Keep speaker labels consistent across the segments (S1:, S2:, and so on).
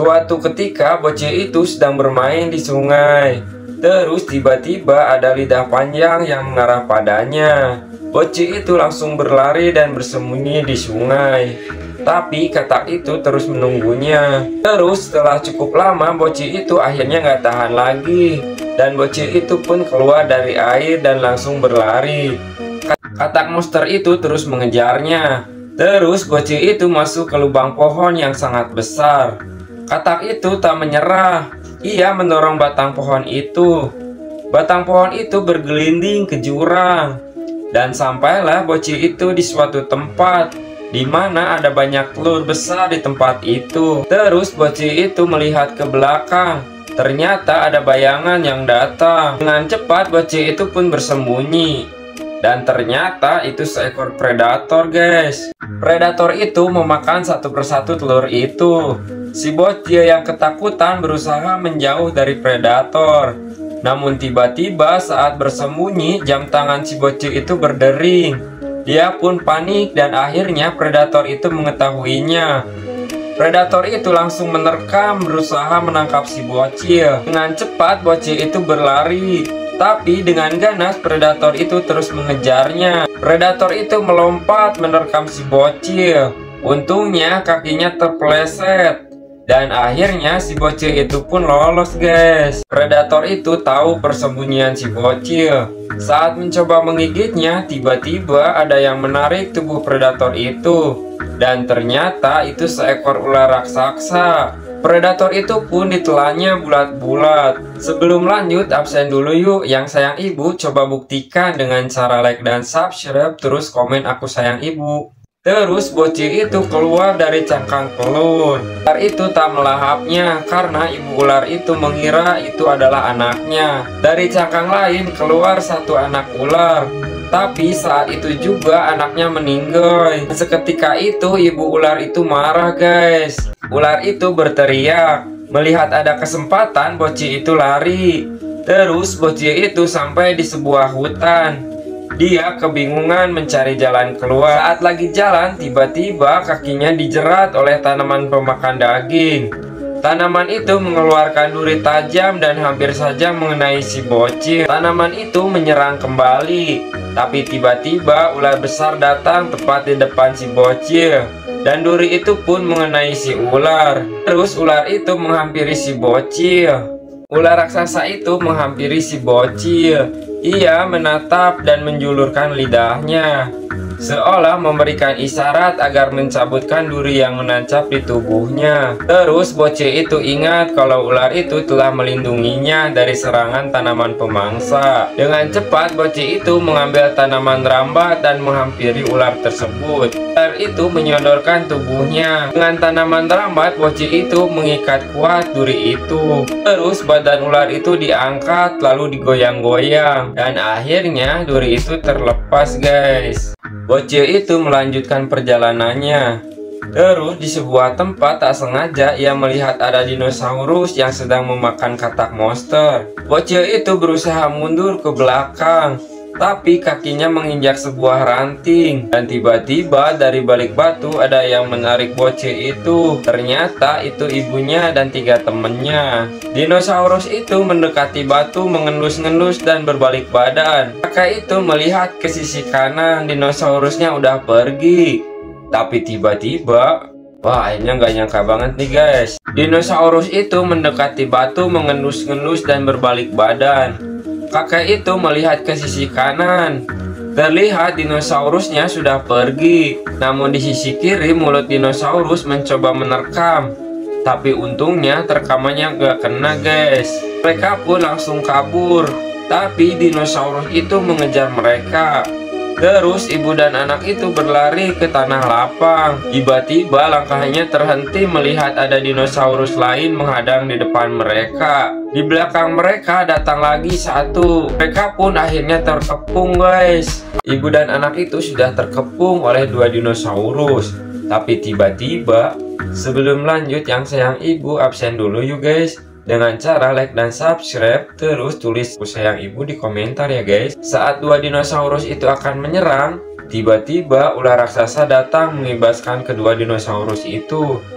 S1: Suatu ketika bocil itu sedang bermain di sungai. Terus tiba-tiba ada lidah panjang yang mengarah padanya. Bocil itu langsung berlari dan bersembunyi di sungai. Tapi katak itu terus menunggunya. Terus setelah cukup lama bocil itu akhirnya nggak tahan lagi. Dan bocil itu pun keluar dari air dan langsung berlari. Katak monster itu terus mengejarnya. Terus bocil itu masuk ke lubang pohon yang sangat besar. Katak itu tak menyerah. Ia mendorong batang pohon itu. Batang pohon itu bergelinding ke jurang. Dan sampailah bocil itu di suatu tempat di mana ada banyak telur besar di tempat itu. Terus bocil itu melihat ke belakang. Ternyata ada bayangan yang datang. Dengan cepat bocil itu pun bersembunyi. Dan ternyata itu seekor predator, guys. Predator itu memakan satu persatu telur itu. Si bocil yang ketakutan berusaha menjauh dari predator. Namun tiba-tiba saat bersembunyi, jam tangan si bocil itu berdering. Dia pun panik dan akhirnya predator itu mengetahuinya. Predator itu langsung menerkam berusaha menangkap si bocil. Dengan cepat bocil itu berlari. Tapi dengan ganas predator itu terus mengejarnya. Predator itu melompat menerkam si bocil. Untungnya kakinya terpeleset. Dan akhirnya si bocil itu pun lolos, guys. Predator itu tahu persembunyian si bocil. Saat mencoba menggigitnya, tiba-tiba ada yang menarik tubuh predator itu. Dan ternyata itu seekor ular raksasa. Predator itu pun ditelannya bulat-bulat. Sebelum lanjut, absen dulu yuk. Yang sayang ibu, coba buktikan dengan cara like dan subscribe. Terus komen aku sayang ibu. Terus bocil itu keluar dari cangkang telur. Ular itu tak melahapnya karena ibu ular itu mengira itu adalah anaknya. Dari cangkang lain keluar satu anak ular. Tapi saat itu juga anaknya meninggal. Seketika itu ibu ular itu marah, guys. Ular itu berteriak. Melihat ada kesempatan bocil itu lari. Terus bocil itu sampai di sebuah hutan. Dia kebingungan mencari jalan keluar. Saat lagi jalan, tiba-tiba kakinya dijerat oleh tanaman pemakan daging. Tanaman itu mengeluarkan duri tajam dan hampir saja mengenai si bocil. Tanaman itu menyerang kembali. Tapi tiba-tiba ular besar datang tepat di depan si bocil. Dan duri itu pun mengenai si ular. Terus ular itu menghampiri si bocil. Ular raksasa itu menghampiri si bocil. Ia menatap dan menjulurkan lidahnya, seolah memberikan isyarat agar mencabutkan duri yang menancap di tubuhnya. Terus bocil itu ingat kalau ular itu telah melindunginya dari serangan tanaman pemangsa. Dengan cepat bocil itu mengambil tanaman rambat dan menghampiri ular tersebut. Ular itu menyodorkan tubuhnya. Dengan tanaman rambat bocil itu mengikat kuat duri itu. Terus badan ular itu diangkat lalu digoyang-goyang. Dan akhirnya duri itu terlepas, guys. Bocil itu melanjutkan perjalanannya. Terus di sebuah tempat tak sengaja ia melihat ada dinosaurus yang sedang memakan katak monster. Bocil itu berusaha mundur ke belakang. Tapi kakinya menginjak sebuah ranting. Dan tiba-tiba dari balik batu ada yang menarik bocil itu. Ternyata itu ibunya dan 3 temannya. Dinosaurus itu mendekati batu, mengendus-ngendus dan berbalik badan. Kakak itu melihat ke sisi kanan, dinosaurusnya udah pergi. Tapi tiba-tiba, wah, akhirnya nggak nyangka banget nih, guys. Dinosaurus itu mendekati batu, mengendus-ngendus dan berbalik badan. Kakek itu melihat ke sisi kanan. Terlihat dinosaurusnya sudah pergi. Namun di sisi kiri mulut dinosaurus mencoba menerkam. Tapi untungnya terkamannya gak kena, guys. Mereka pun langsung kabur. Tapi dinosaurus itu mengejar mereka. Terus ibu dan anak itu berlari ke tanah lapang. Tiba-tiba langkahnya terhenti melihat ada dinosaurus lain menghadang di depan mereka. Di belakang mereka datang lagi satu. Mereka pun akhirnya terkepung, guys. Ibu dan anak itu sudah terkepung oleh 2 dinosaurus. Tapi tiba-tiba, sebelum lanjut yang sayang ibu absen dulu yuk, guys. Dengan cara like dan subscribe, terus tulis aku sayang ibu di komentar ya, guys. Saat 2 dinosaurus itu akan menyerang, tiba-tiba ular raksasa datang mengibaskan kedua dinosaurus itu.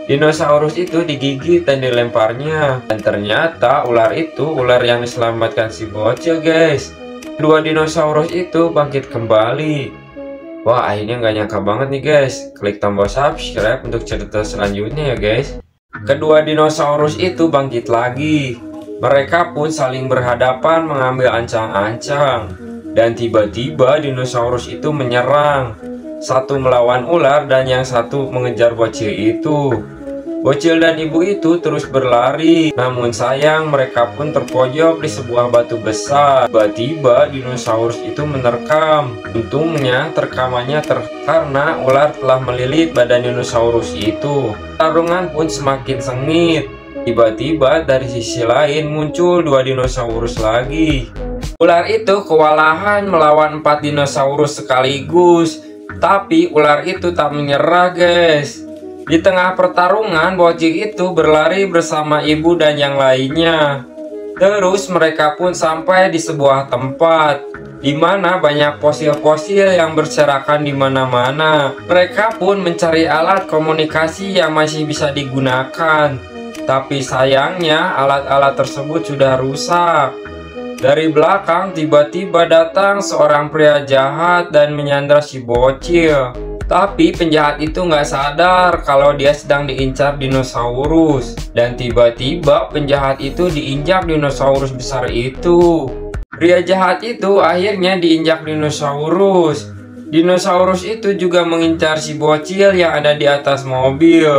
S1: Dinosaurus itu digigit dan dilemparnya. Dan ternyata ular itu ular yang diselamatkan si bocil guys. Dua dinosaurus itu bangkit kembali. Wah, akhirnya nggak nyangka banget nih guys. Klik tombol subscribe untuk cerita selanjutnya ya guys. Kedua dinosaurus itu bangkit lagi. Mereka pun saling berhadapan mengambil ancang-ancang. Dan tiba-tiba dinosaurus itu menyerang. Satu melawan ular dan yang satu mengejar bocil itu. Bocil dan ibu itu terus berlari, namun sayang mereka pun terpojok di sebuah batu besar. Tiba-tiba dinosaurus itu menerkam. Untungnya terkamannya karena ular telah melilit badan dinosaurus itu. Pertarungan pun semakin sengit. Tiba-tiba dari sisi lain muncul dua dinosaurus lagi. Ular itu kewalahan melawan 4 dinosaurus sekaligus. Tapi ular itu tak menyerah guys. Di tengah pertarungan, bocil itu berlari bersama ibu dan yang lainnya. Terus mereka pun sampai di sebuah tempat di mana banyak fosil-fosil yang berserakan di mana-mana. Mereka pun mencari alat komunikasi yang masih bisa digunakan. Tapi sayangnya alat-alat tersebut sudah rusak. Dari belakang tiba-tiba datang seorang pria jahat dan menyandra si bocil. Tapi penjahat itu nggak sadar kalau dia sedang diincar dinosaurus. Dan tiba-tiba penjahat itu diinjak dinosaurus besar itu. Pria jahat itu akhirnya diinjak dinosaurus. Dinosaurus itu juga mengincar si bocil yang ada di atas mobil.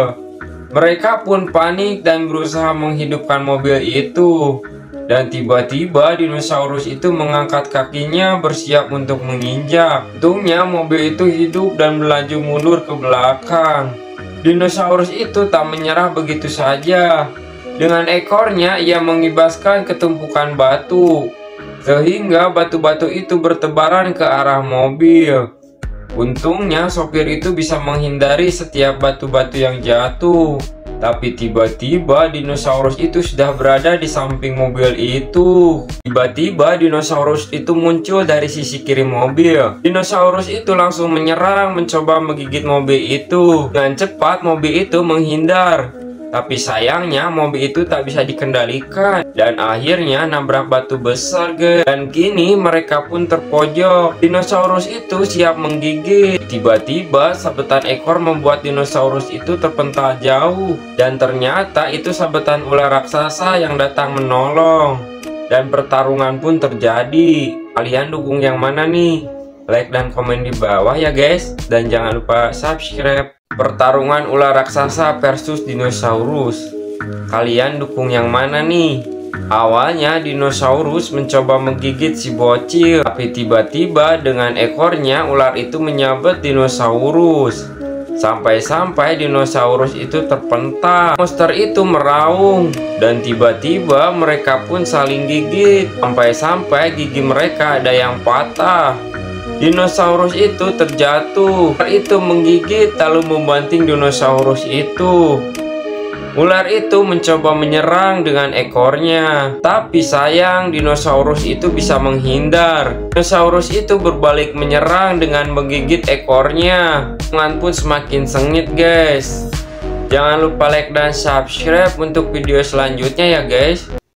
S1: Mereka pun panik dan berusaha menghidupkan mobil itu. Dan tiba-tiba dinosaurus itu mengangkat kakinya bersiap untuk menginjak. Untungnya mobil itu hidup dan melaju mundur ke belakang. Dinosaurus itu tak menyerah begitu saja. Dengan ekornya ia mengibaskan ke tumpukan batu. Sehingga batu-batu itu bertebaran ke arah mobil. Untungnya sopir itu bisa menghindari setiap batu-batu yang jatuh. Tapi tiba-tiba dinosaurus itu sudah berada di samping mobil itu. Tiba-tiba dinosaurus itu muncul dari sisi kiri mobil. Dinosaurus itu langsung menyerang, mencoba menggigit mobil itu. Dengan cepat mobil itu menghindar. Tapi sayangnya mobil itu tak bisa dikendalikan. Dan akhirnya nabrak batu besar guys. Dan kini mereka pun terpojok. Dinosaurus itu siap menggigit. Tiba-tiba sabetan ekor membuat dinosaurus itu terpental jauh. Dan ternyata itu sabetan ular raksasa yang datang menolong. Dan pertarungan pun terjadi. Kalian dukung yang mana nih? Like dan komen di bawah ya guys. Dan jangan lupa subscribe. Pertarungan ular raksasa versus dinosaurus. Kalian dukung yang mana nih? Awalnya dinosaurus mencoba menggigit si bocil. Tapi tiba-tiba dengan ekornya ular itu menyabet dinosaurus. Sampai-sampai dinosaurus itu terpental. Monster itu meraung. Dan tiba-tiba mereka pun saling gigit. Sampai-sampai gigi mereka ada yang patah. Dinosaurus itu terjatuh. Ular itu menggigit lalu membanting dinosaurus itu. Ular itu mencoba menyerang dengan ekornya. Tapi sayang dinosaurus itu bisa menghindar. Dinosaurus itu berbalik menyerang dengan menggigit ekornya. Pertarungan pun semakin sengit guys. Jangan lupa like dan subscribe untuk video selanjutnya ya guys.